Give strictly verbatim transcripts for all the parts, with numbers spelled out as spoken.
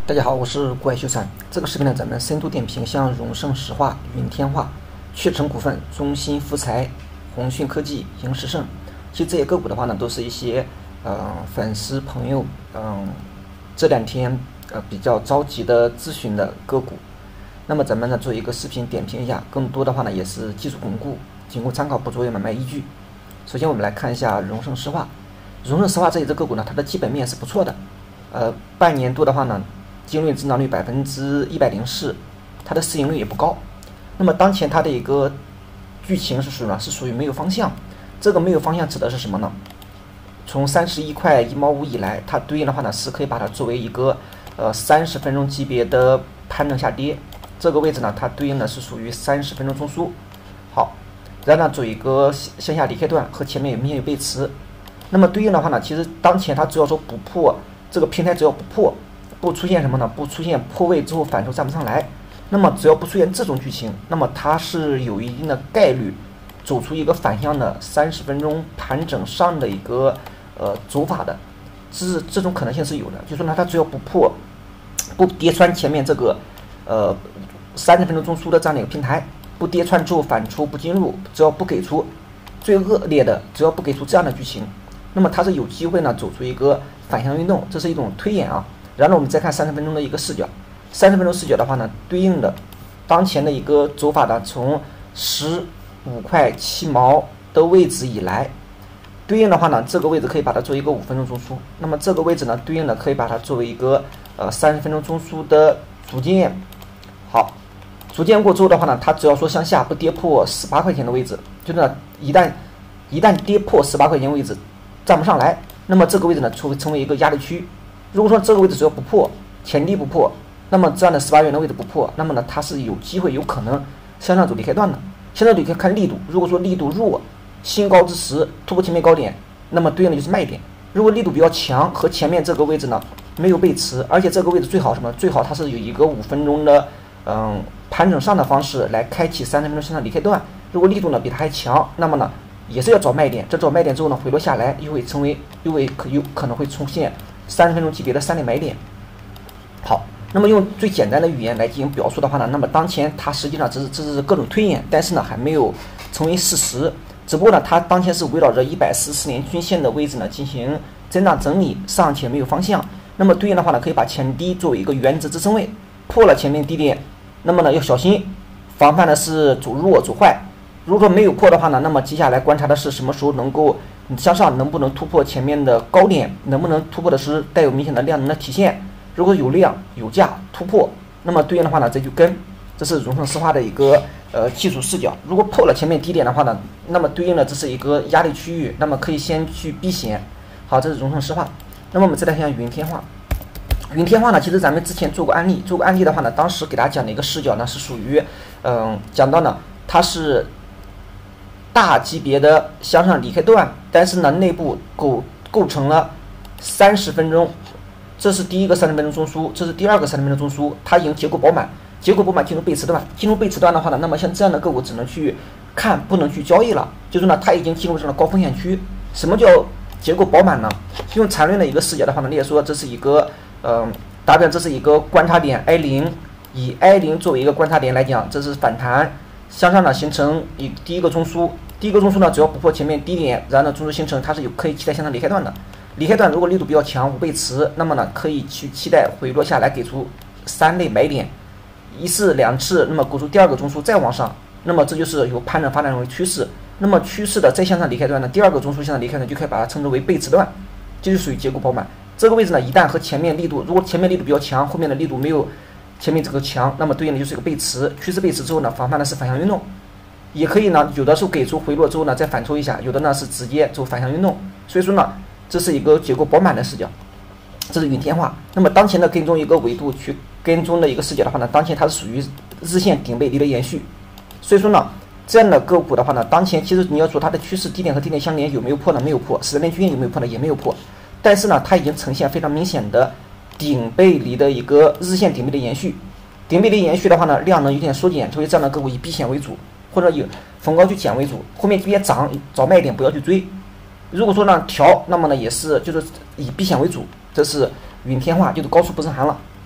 大家好，我是怪秀山。这个视频呢，咱们深度点评像荣盛石化、云天化、雀城股份、中芯福材、鸿讯科技、盈实盛。其实这些个股的话呢，都是一些呃粉丝朋友嗯、呃、这两天呃比较着急的咨询的个股。那么咱们呢做一个视频点评一下，更多的话呢也是技术巩固，仅供参考，不作为买卖依据。首先我们来看一下荣盛石化。荣盛石化这一只个股呢，它的基本面是不错的，呃半年度的话呢，净利润增长率百分之一百零四，它的市盈率也不高。那么当前它的一个剧情是属于呢是属于没有方向。这个没有方向指的是什么呢？从三十一块一毛五以来，它对应的话呢是可以把它作为一个呃三十分钟级别的盘整下跌。这个位置呢，它对应的是属于三十分钟中枢。好，然后呢走一个向下离开段和前面有明显有背驰。那么对应的话呢，其实当前它只要说不破这个平台，只要不破。不出现什么呢？不出现破位之后反抽站不上来，那么只要不出现这种剧情，那么它是有一定的概率走出一个反向的三十分钟盘整上的一个呃走法的，这这种可能性是有的。就说呢，它只要不破，不跌穿前面这个呃三十分钟中枢的这样的一个平台，不跌穿之后反抽不进入，只要不给出最恶劣的，只要不给出这样的剧情，那么它是有机会呢走出一个反向运动，这是一种推演啊。然后我们再看三十分钟的一个视角，三十分钟视角的话呢，对应的当前的一个走法呢，从十五块七毛的位置以来，对应的话呢，这个位置可以把它作为一个五分钟中枢。那么这个位置呢，对应的可以把它作为一个呃三十分钟中枢的组件。好，组件过之后的话呢，它只要说向下不跌破十八块钱的位置，就是呢一旦一旦跌破十八块钱位置站不上来，那么这个位置呢就会成为一个压力区。如果说这个位置只要不破，前低不破，那么这样的十八元的位置不破，那么呢它是有机会有可能向上走离开段的。向上走可以看力度，如果说力度弱，新高之时突破前面高点，那么对应的就是卖点。如果力度比较强，和前面这个位置呢没有背驰，而且这个位置最好什么？最好它是有一个五分钟的嗯盘整上的方式来开启三十分钟向上离开段。如果力度呢比它还强，那么呢也是要找卖点。这找卖点之后呢，回落下来又会成为又会可有可能会出现三十分钟级别的三类买点。好，那么用最简单的语言来进行表述的话呢，那么当前它实际上只是只是各种推演，但是呢还没有成为事实。只不过呢，它当前是围绕着一百四十四年均线的位置呢进行震荡整理，尚且没有方向。那么对应的话呢，可以把前低作为一个原则支撑位，破了前面低点，那么呢要小心，防范的是走弱走坏。如果说没有破的话呢，那么接下来观察的是什么时候能够向上，能不能突破前面的高点，能不能突破的是带有明显的量能的体现。如果有量有价突破，那么对应的话呢，这就跟这是荣盛石化的一个呃技术视角。如果破了前面低点的话呢，那么对应的这是一个压力区域，那么可以先去避险。好，这是荣盛石化。那么我们再来看云天化。云天化呢，其实咱们之前做过案例，做过案例的话呢，当时给大家讲的一个视角呢是属于嗯、呃、讲到呢它是大级别的向上离开段，但是呢内部构构成了三十分钟，这是第一个三十分钟中枢，这是第二个三十分钟中枢，它已经结构饱满，结构饱满进入背驰段，进入背驰段的话呢，那么像这样的个股只能去看，不能去交易了，就是呢它已经进入这个高风险区。什么叫结构饱满呢？用缠论的一个视角的话呢，列说这是一个嗯、呃，打比方这是一个观察点 I 零， 以 I 零 作为一个观察点来讲，这是反弹向上呢形成一第一个中枢。第一个中枢呢，只要不破前面低点，然后呢中枢形成，它是有可以期待向上离开段的。离开段如果力度比较强，无背驰，那么呢可以去期待回落下来，给出三类买点，一次两次，那么给出第二个中枢再往上，那么这就是由盘整发展为趋势。那么趋势的再向上离开段呢，第二个中枢向上离开段就可以把它称之为背驰段，这就属于结构饱满。这个位置呢，一旦和前面力度，如果前面力度比较强，后面的力度没有前面这个强，那么对应的就是一个背驰。趋势背驰之后呢，防范的是反向运动。也可以呢，有的时候给出回落之后呢，再反抽一下；有的呢是直接走反向运动。所以说呢，这是一个结构饱满的视角，这是云天化。那么当前的跟踪一个维度去跟踪的一个视角的话呢，当前它是属于日线顶背离的延续。所以说呢，这样的个股的话呢，当前其实你要说它的趋势低点和低点相连有没有破呢？没有破。十年均线有没有破呢？也没有破。但是呢，它已经呈现非常明显的顶背离的一个日线顶背的延续。顶背离延续的话呢，量能有点缩减，所以这样的个股以避险为主。或者以逢高去减为主，后面这边涨找卖点，不要去追。如果说呢调，那么呢也是就是以避险为主，这是云天化，就是高处不胜寒了。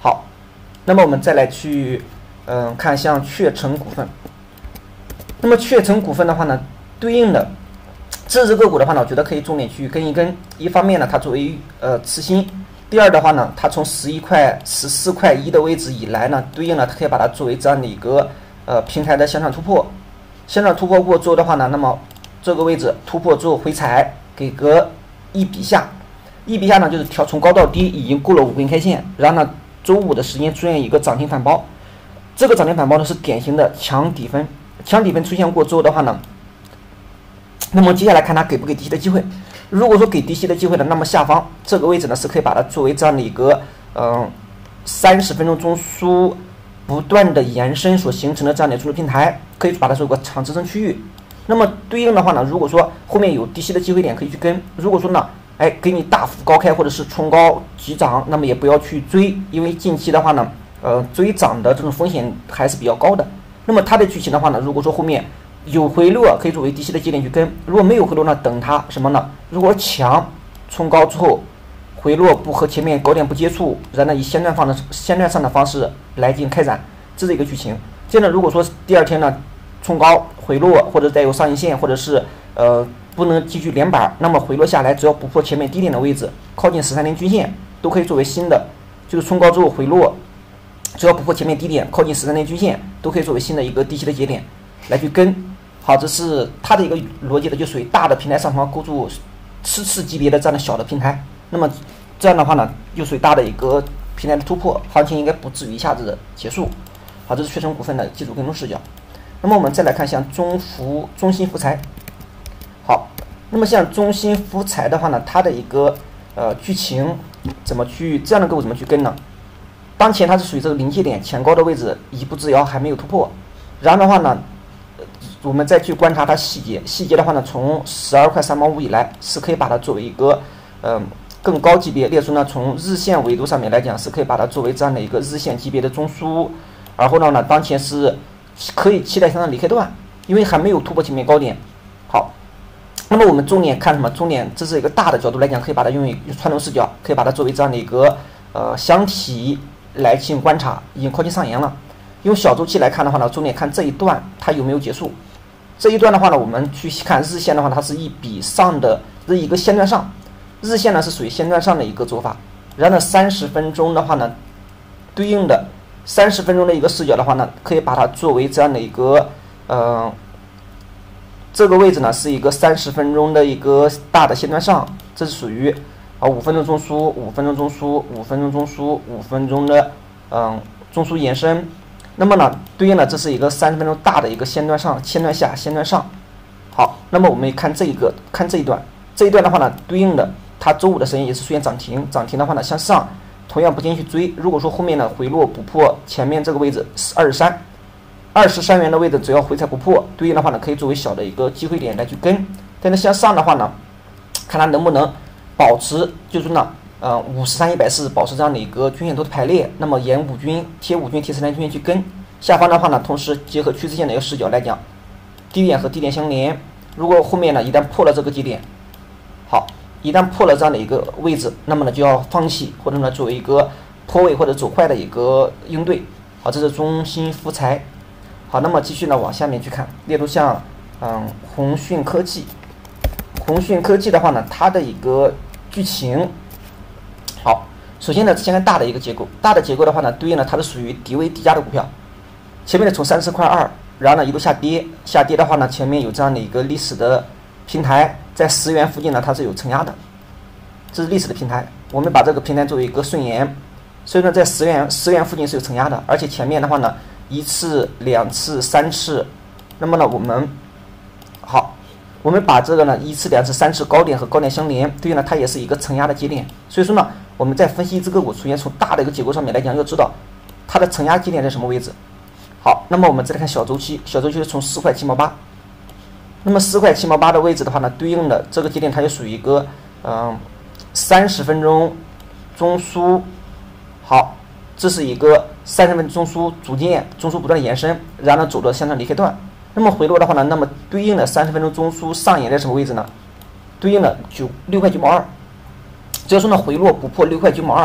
好，那么我们再来去嗯、呃、看像雀城股份。那么雀城股份的话呢，对应的这只个股的话呢，我觉得可以重点去跟一跟。一方面呢，它作为呃次新；第二的话呢，它从十一块、十四块一的位置以来呢，对应了它可以把它作为这样的一个呃平台的向上突破。向上突破过之后的话呢，那么这个位置突破之后回踩，给个一笔下，一笔下呢就是调从高到低已经过了五根 K 线，然后呢周五的时间出现一个涨停反包，这个涨停反包呢是典型的强底分。强底分出现过之后的话呢，那么接下来看它给不给低吸的机会。如果说给低吸的机会呢，那么下方这个位置呢是可以把它作为这样的一个嗯三十分钟中枢不断的延伸所形成的这样的中枢平台，可以把它做个长支撑区域。那么对应的话呢，如果说后面有低吸的机会点可以去跟，如果说呢，哎给你大幅高开或者是冲高急涨，那么也不要去追，因为近期的话呢，呃追涨的这种风险还是比较高的。那么它的剧情的话呢，如果说后面有回落，可以作为低吸的节点去跟；如果没有回落呢，等它什么呢？如果强冲高之后回落不和前面高点不接触，然后呢以线段方的线段上的方式来进行开展，这是一个剧情。接着如果说第二天呢冲高回落，或者带有上影线，或者是呃不能继续连板，那么回落下来，只要不破前面低点的位置，靠近十三天均线，都可以作为新的，就是冲高之后回落。只要不破前面低点，靠近十三天均线，都可以作为新的一个低吸的节点来去跟。好，这是它的一个逻辑的，就属于大的平台上方构筑次次级别的这样的小的平台。那么这样的话呢，又属于大的一个平台的突破，行情应该不至于一下子结束。好，这是雀城股份的技术跟踪视角。那么我们再来看像中福、中兴福材。好，那么像中兴福材的话呢，它的一个呃剧情怎么去这样的个股怎么去跟呢？当前它是属于这个临界点前高的位置，一步之遥还没有突破。然后的话呢，我们再去观察它细节，细节的话呢，从十二块三毛五以来，是可以把它作为一个嗯、呃、更高级别，列出呢从日线维度上面来讲，是可以把它作为这样的一个日线级别的中枢。然后呢呢，当前是可以期待向上离开段，因为还没有突破前面高点。好，那么我们重点看什么？重点这是一个大的角度来讲，可以把它用于传统视角，可以把它作为这样的一个呃箱体来进行观察，已经靠近上沿了。用小周期来看的话呢，重点看这一段它有没有结束。这一段的话呢，我们去看日线的话，它是一笔上的这一个线段上，日线呢是属于线段上的一个做法。然后呢，三十分钟的话呢，对应的三十分钟的一个视角的话呢，可以把它作为这样的一个呃，这个位置呢是一个三十分钟的一个大的线段上，这是属于啊五分钟中枢、五分钟中枢、五分钟中枢、五分钟的嗯中枢延伸。那么呢，对应的这是一个三十分钟大的一个线段上、线段下、线段上。好，那么我们看这一个，看这一段，这一段的话呢，对应的它周五的时间也是出现涨停，涨停的话呢向上，同样不建议去追。如果说后面呢回落不破前面这个位置二十三，二十三元的位置，只要回踩不破，对应的话呢可以作为小的一个机会点来去跟。但是向上的话呢，看它能不能保持，就是呢。呃，五十三、一百四保持这样的一个均线图的排列，那么沿五均、贴五均、贴十三均线去跟。下方的话呢，同时结合趋势线的一个视角来讲，低点和低点相连。如果后面呢一旦破了这个低点，好，一旦破了这样的一个位置，那么呢就要放弃，或者呢作为一个破位或者走坏的一个应对。好，这是中兴福材。好，那么继续呢往下面去看，例如像嗯鸿讯科技，鸿讯科技的话呢，它的一个剧情。好，首先呢，先看大的一个结构，大的结构的话呢，对应呢它是属于低位低价的股票。前面呢从三十块二，然后呢一路下跌，下跌的话呢，前面有这样的一个历史的平台，在十元附近呢它是有承压的，这是历史的平台。我们把这个平台作为一个顺延，所以呢在十元十元附近是有承压的，而且前面的话呢一次、两次、三次，那么呢我们好。我们把这个呢一次、两次、三次高点和高点相连，对应呢它也是一个承压的节点。所以说呢，我们在分析一只个股出现从大的一个结构上面来讲，要知道它的承压节点在什么位置。好，那么我们再来看小周期，小周期是从四块七毛八，那么四块七毛八的位置的话呢，对应的这个节点它就属于一个嗯三十分钟中枢。好，这是一个三十分钟中枢组件，中枢不断延伸，然后呢走到向上离开段。那么回落的话呢，那么对应的三十分钟中枢上沿在什么位置呢？对应的九六块九毛二。只要说呢回落不破六块九毛二，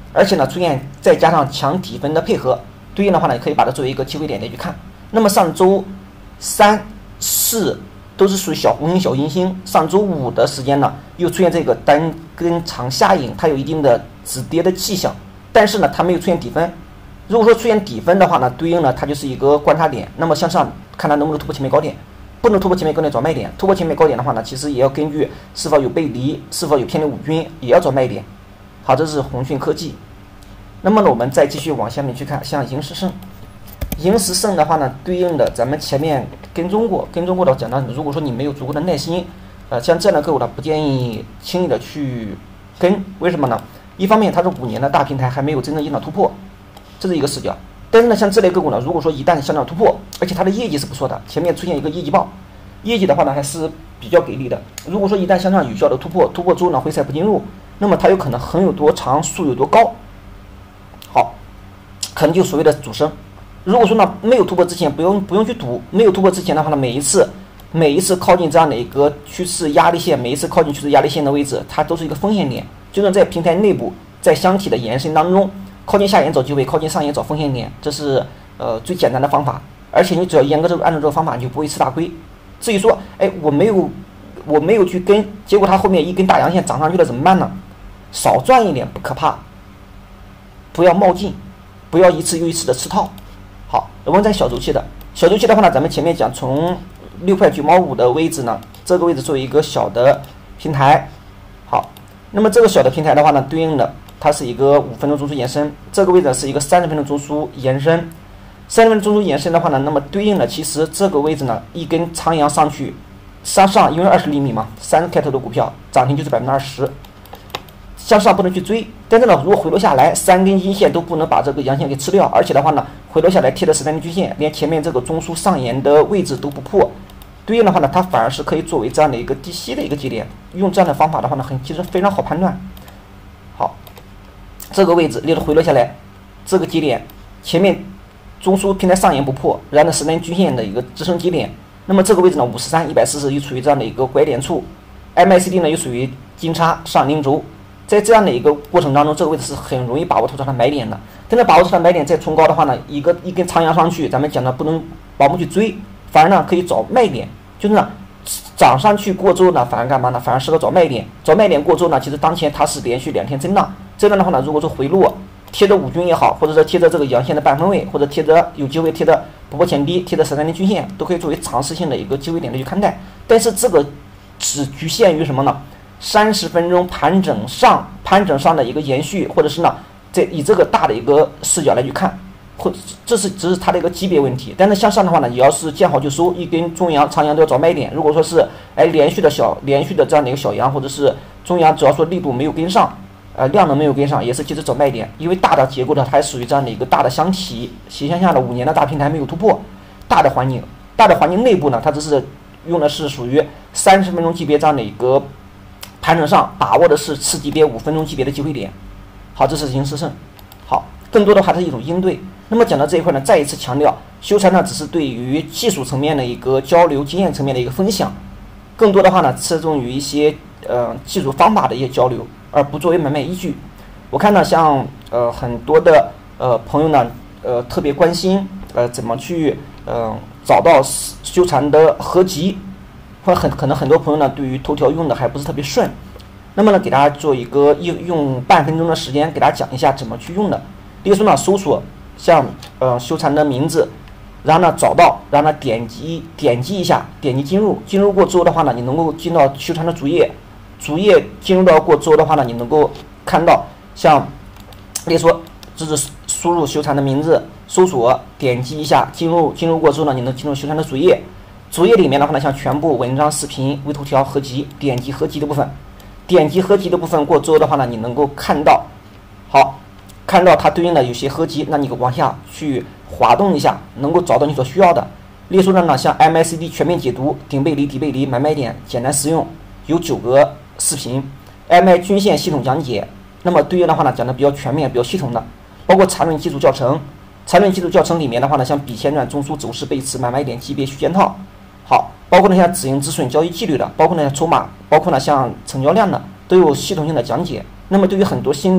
而且呢出现再加上强底分的配合，对应的话呢，可以把它作为一个机会点来去看。那么上周三、四都是属于小红星、小阴星，上周五的时间呢，又出现这个单根长下影，它有一定的止跌的迹象，但是呢，它没有出现底分。如果说出现底分的话呢，对应呢它就是一个观察点，那么向上看它能不能突破前面高点，不能突破前面高点找卖点，突破前面高点的话呢，其实也要根据是否有背离，是否有偏离五均，也要找卖点。好，这是鸿讯科技。那么呢，我们再继续往下面去看，像盈实胜，盈实胜的话呢，对应的咱们前面跟踪过，跟踪过的讲到，如果说你没有足够的耐心，呃，像这样的个股呢，不建议轻易的去跟，为什么呢？一方面它是五年的大平台，还没有真正引导突破，这是一个视角。但是呢，像这类个股呢，如果说一旦向上突破，而且它的业绩是不错的，前面出现一个业绩报，业绩的话呢还是比较给力的。如果说一旦向上有效的突破，突破之后呢回踩不进入，那么它有可能横有多长，竖有多高，好，可能就所谓的主升。如果说呢没有突破之前，不用不用去赌，没有突破之前的话呢，每一次每一次靠近这样的一个趋势压力线，每一次靠近趋势压力线的位置，它都是一个风险点，就是在平台内部，在箱体的延伸当中。靠近下沿找机会，靠近上沿找风险点，这是呃最简单的方法。而且你只要严格的按照这个方法，你就不会吃大亏。至于说，哎，我没有我没有去跟，结果它后面一根大阳线涨上去了，怎么办呢？少赚一点不可怕，不要冒进，不要一次又一次的吃套。好，我们在小周期的小周期的话呢，咱们前面讲从六块九毛五的位置呢，这个位置作为一个小的平台。好，那么这个小的平台的话呢，对应的。它是一个五分钟中枢延伸，这个位置是一个三十分钟中枢延伸，三十分钟中枢延伸的话呢，那么对应的其实这个位置呢，一根长阳上去，向上因为二十厘米嘛，三开头的股票涨停就是百分之二十，向上不能去追，但是呢，如果回落下来，三根阴线都不能把这个阳线给吃掉，而且的话呢，回落下来贴的十三根均线，连前面这个中枢上沿的位置都不破，对应的话呢，它反而是可以作为这样的一个低吸的一个节点，用这样的方法的话呢，很其实非常好判断。好。这个位置例如回落下来，这个节点前面中枢平台上沿不破，然后呢十单均线的一个支撑节点，那么这个位置呢五十三、一百四十又处于这样的一个拐点处 ，M A C D 呢又属于金叉上零轴，在这样的一个过程当中，这个位置是很容易把握出它的买点的。但是把握出它的买点再冲高的话呢，一个一根长阳上去，咱们讲的不能盲目去追，反而呢可以找卖点，就是呢。涨上去过之后呢，反而干嘛呢？反而适合找卖点。找卖点过之后呢，其实当前它是连续两天震荡。震荡的话呢，如果说回落贴着五均也好，或者说贴着这个阳线的半分位，或者贴着有机会贴着不破前低，贴着十三天均线，都可以作为尝试性的一个机会点的去看待。但是这个只局限于什么呢？三十分钟盘整上盘整上的一个延续，或者是呢，在以这个大的一个视角来去看。或这是只是它的一个级别问题，但是向上的话呢，也要是见好就收，一根中阳、长阳都要找卖点。如果说是哎连续的小连续的这样的一个小阳，或者是中阳，只要说力度没有跟上，呃量能没有跟上，也是及时找卖点。因为大的结构呢，它还属于这样的一个大的箱体，斜向下的五年的大平台没有突破，大的环境，大的环境内部呢，它只是用的是属于三十分钟级别这样的一个盘整上，把握的是次级别五分钟级别的机会点。好，这是盈实胜。好，更多的话它是一种应对。那么讲到这一块呢，再一次强调，修禅呢只是对于技术层面的一个交流，经验层面的一个分享，更多的话呢侧重于一些呃技术方法的一些交流，而不作为买卖依据。我看呢，像呃很多的呃朋友呢，呃特别关心呃怎么去呃找到修禅的合集，或者很可能很多朋友呢对于头条用的还不是特别顺，那么呢给大家做一个用用半分钟的时间给大家讲一下怎么去用的。例如说呢，搜索。像呃修禅的名字，然后呢找到，然后呢点击点击一下，点击进入，进入过之后的话呢，你能够进到修禅的主页，主页进入到过之后的话呢，你能够看到像，例如说这是输入修禅的名字，搜索，点击一下，进入进入过之后呢，你能进入修禅的主页，主页里面的话呢，像全部文章、视频、微头条合集，点击合集的部分，点击合集的部分过之后的话呢，你能够看到，好。看到它对应的有些合集，那你往下去滑动一下，能够找到你所需要的。例如说呢，像 M A C D 全面解读、顶背离、底背离、买卖点，简单实用，有九个视频 ，M A 均线系统讲解。那么对应的话呢，讲的比较全面、比较系统的，包括缠论技术教程。缠论技术教程里面的话呢，像笔线段、中枢走势背驰、买卖点、级别区间套，好，包括呢像止盈止损、交易纪律的，包括呢筹码，包括呢像成交量的，都有系统性的讲解。那么对于很多新的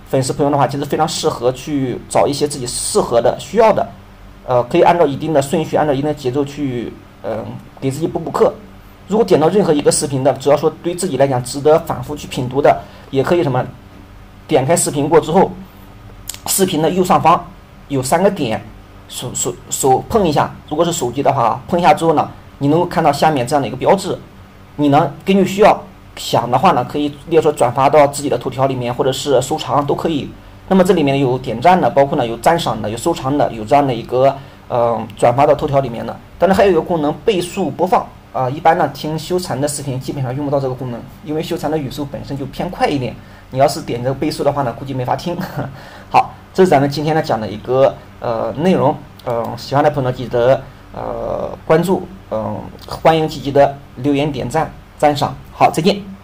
粉丝朋友的话，其实非常适合去找一些自己适合的、需要的，呃，可以按照一定的顺序，按照一定的节奏去，嗯、呃，给自己补补课。如果点到任何一个视频的，只要说对自己来讲值得反复去品读的，也可以什么，点开视频过之后，视频的右上方有三个点，手手手碰一下，如果是手机的话，碰一下之后呢，你能够看到下面这样的一个标志，你呢根据需要想的话呢，可以例如说转发到自己的头条里面，或者是收藏都可以。那么这里面有点赞的，包括呢有赞赏的，有收藏的，有这样的一个呃转发到头条里面的。当然还有一个功能倍速播放啊、呃，一般呢听修禅的视频基本上用不到这个功能，因为修禅的语速本身就偏快一点，你要是点这个倍速的话呢，估计没法听。好，这是咱们今天呢讲的一个呃内容，嗯、呃，喜欢的朋友记得呃关注，嗯、呃，欢迎积极的留言点赞赞赏。好，再见。